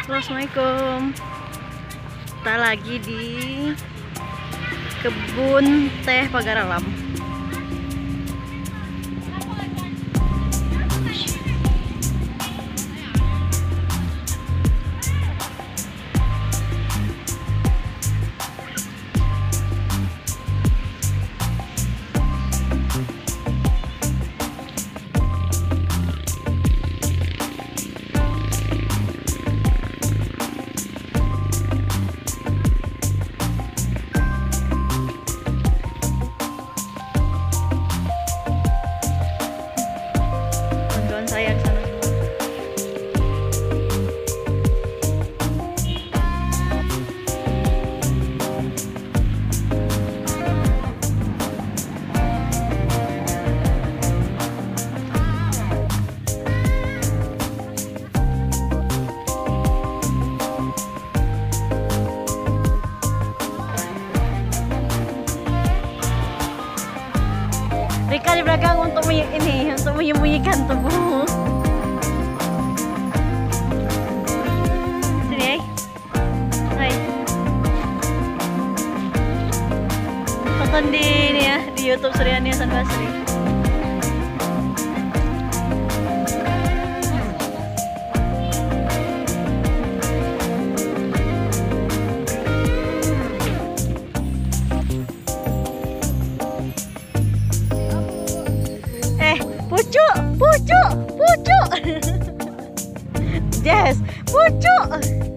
Assalamualaikum. Kita lagi di Kebun Teh Pagaralam. Saya ke sana semua. Rika di belakang untuk menyembunyikan tubuh. Sini, hai. Tonton di ini ya, di YouTube Suryani Hasan Basri. Pucuk. Yes, pucuk.